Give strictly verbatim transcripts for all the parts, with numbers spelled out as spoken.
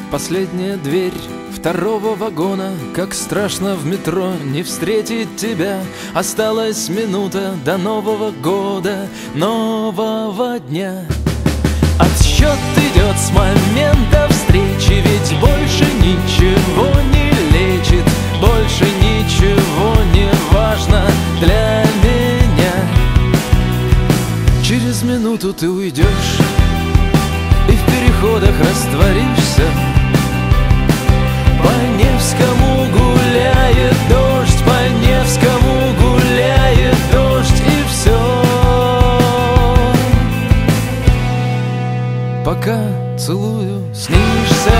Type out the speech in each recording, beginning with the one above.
Последняя дверь второго вагона. Как страшно в метро не встретить тебя. Осталась минута до Нового года, нового дня. Отсчет идет с момента встречи, ведь больше ничего не лечит, больше ничего не важно для меня. Через минуту ты уйдешь и в переходах растворишься. По Невскому гуляет дождь, по Невскому гуляет дождь, и все. Пока целую, снишься.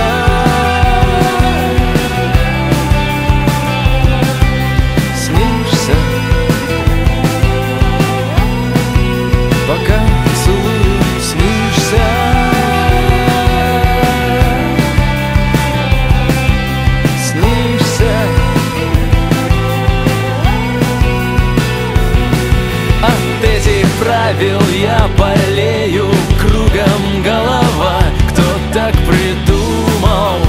Снишься. Пока целую, снишься. Снишься. От этих правил я болею, кругом голова. Кто так придумал?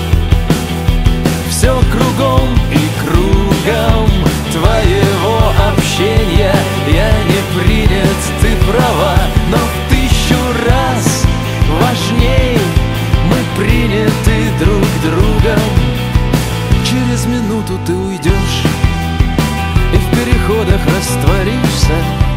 Все кругом и кругом твоего общения я не принят, ты права. Но в тысячу раз важней мы приняты друг другом. Через минуту ты уйдешь и в переходах растворишься.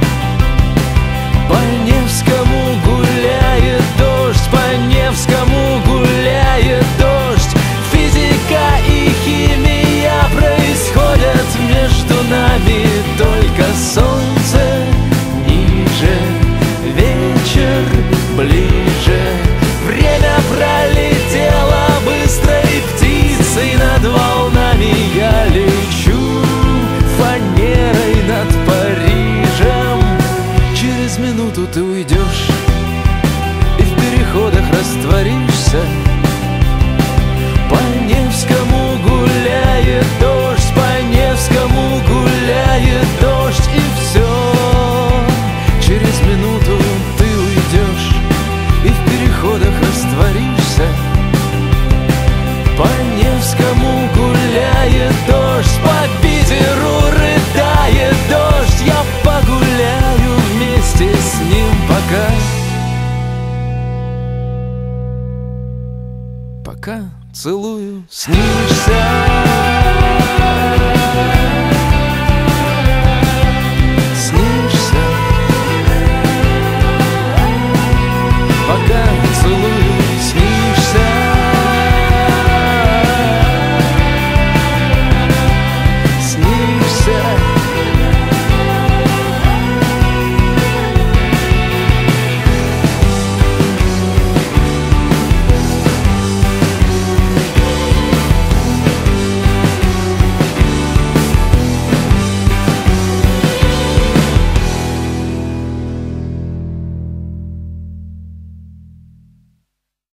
По Невскому гуляет дождь, по Невскому гуляет дождь. Физика и химия происходят между нами. Только солнце ниже, вечер ближе. Время пролетело быстрой птицей над волнами. Я лечу фанерой над Парижем. Через минуту ты уйдешь и в переходах растворишься. По Невскому гуляет дождь, по Невскому гуляет дождь, и все. Через минуту ты уйдешь и в переходах растворишься. По Невскому гуляет дождь, по Питеру рыдает дождь. Я погуляю вместе с ним пока. Пока целую, снишься.